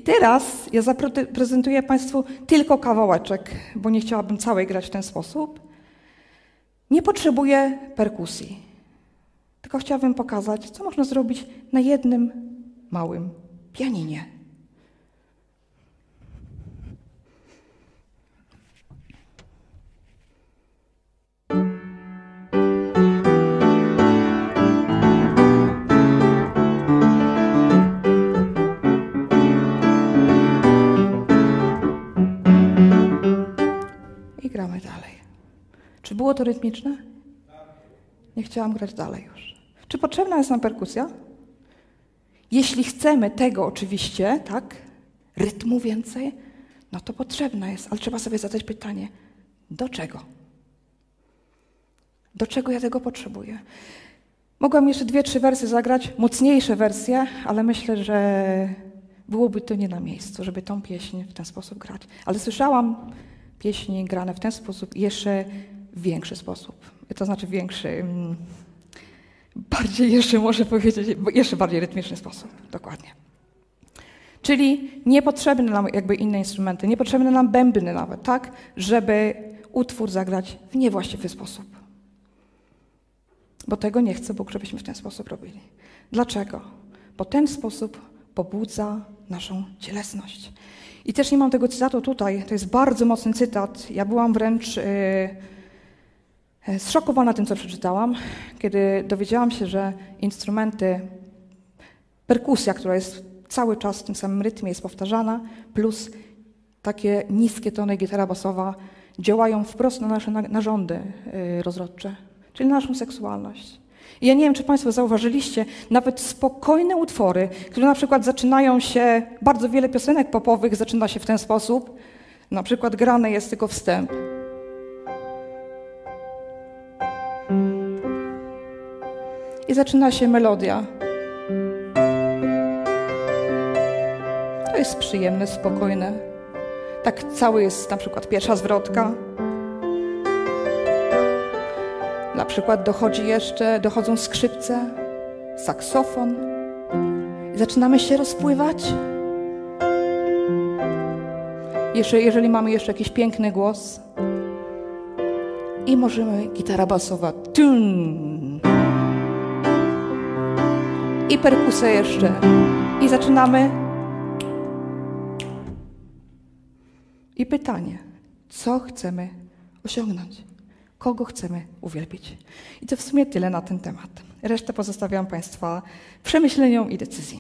teraz ja zaprezentuję Państwu tylko kawałeczek, bo nie chciałabym całej grać w ten sposób. Nie potrzebuję perkusji, tylko chciałabym pokazać, co można zrobić na jednym małym pianinie. I gramy dalej. Czy było to rytmiczne? Nie chciałam grać dalej już. Czy potrzebna jest nam perkusja? Jeśli chcemy tego oczywiście, tak, rytmu więcej, no to potrzebna jest, ale trzeba sobie zadać pytanie, do czego? Do czego ja tego potrzebuję? Mogłam jeszcze 2-3 wersje zagrać, mocniejsze wersje, ale myślę, że byłoby to nie na miejscu, żeby tą pieśń w ten sposób grać. Ale słyszałam pieśni grane w ten sposób jeszcze w większy sposób. To znaczy większy, bardziej jeszcze może powiedzieć, jeszcze bardziej rytmiczny sposób. Dokładnie. Czyli niepotrzebne nam jakby inne instrumenty, niepotrzebne nam bębny nawet, tak? Żeby utwór zagrać w niewłaściwy sposób. Bo tego nie chce Bóg, żebyśmy w ten sposób robili. Dlaczego? Bo ten sposób pobudza naszą cielesność. I też nie mam tego cytatu tutaj, to jest bardzo mocny cytat. Ja byłam wręcz zszokowana tym, co przeczytałam, kiedy dowiedziałam się, że instrumenty, perkusja, która jest cały czas w tym samym rytmie, jest powtarzana, plus takie niskie tony, gitara basowa, działają wprost na nasze narządy rozrodcze, czyli na naszą seksualność. I ja nie wiem, czy Państwo zauważyliście, nawet spokojne utwory, które na przykład zaczynają się, bardzo wiele piosenek popowych zaczyna się w ten sposób, na przykład grany jest tylko wstęp. I zaczyna się melodia. To jest przyjemne, spokojne. Tak cały jest na przykład pierwsza zwrotka. Na przykład dochodzą skrzypce, saksofon. I zaczynamy się rozpływać. Jeżeli mamy jeszcze jakiś piękny głos. I możemy gitara basowa. Tun. I perkusja jeszcze. I zaczynamy. I pytanie, co chcemy osiągnąć? Kogo chcemy uwielbić? I to w sumie tyle na ten temat. Resztę pozostawiam Państwa przemyśleniom i decyzji.